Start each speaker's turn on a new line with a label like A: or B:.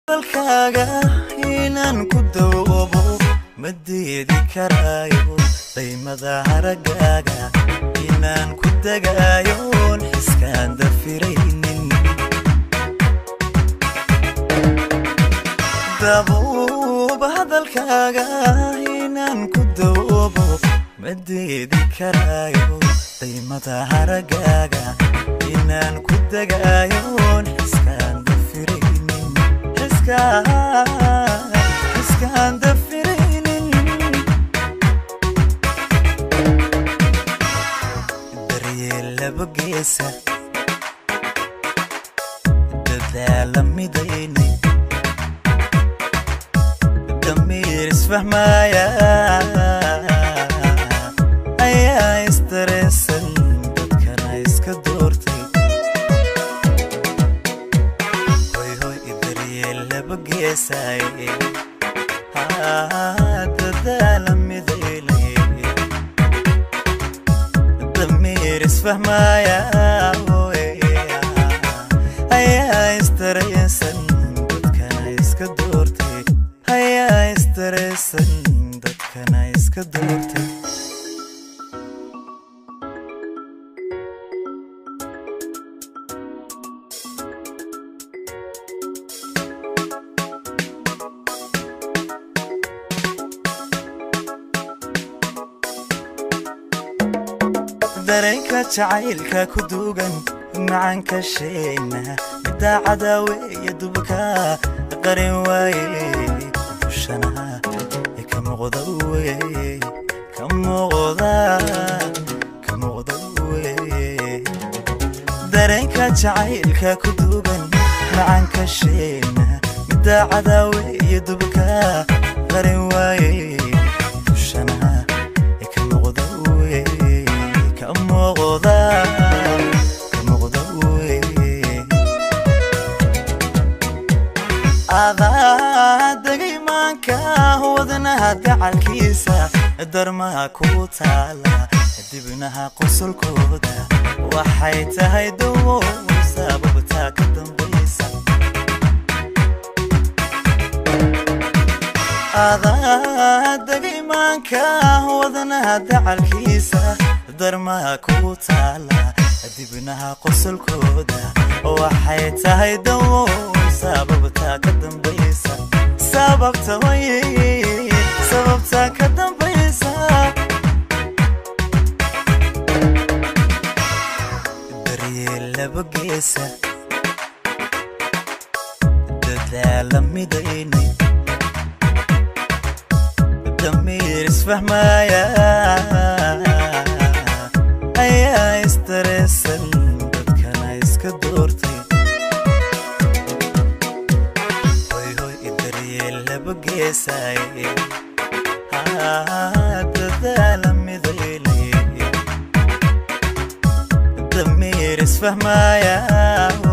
A: dalkaaga inaan ku dawoobo ma diidi karaayo qiimada haragaaga inaan ku dagaayo xiskaan dafiraynin dabooba hadalkaaga inaan ku dawoobo ma diidi karaayo qiimada haragaaga inaan ku dagaayo xiskaan dafiraynin xiskaan dafiraynin daryeel laba geesa dadaala midayni damiir isfahmaya ayaa istareesan dadkana iska doortay hoy hoy daryeel laba geesay dadaala midayni damiir isfahmaya ayaa istareesan dadkana iska doortay ayaa istareesan dadkana iska doortay dareenka jacaylka ku duugan macanka sheegna daacada weeye dubka qarin waaye dushana ka muuqda weeye ka muuqda weeye dareenka jacaylka ku duugan macanka sheegna daacada weeye dubka qarin waaye dushana ka muuqda weeye ka muuqda dagay maanka wadnaha gacalkiisa darmaha ku taala dibnaha qosolkooda waxay tahay dawo sababta ka dambaysa dagay maanka wadnaha gacalkiisa darmaha ku taala dibnaha qosolkooda waxay tahay dawo sababta ka dambaysa sababta ka dambaysa daryeel laba geesa dadaala midayni damiir isfahmaya ayaa istareesan dadkana iska doortay geesay dadaala midayni damiir isfahmaya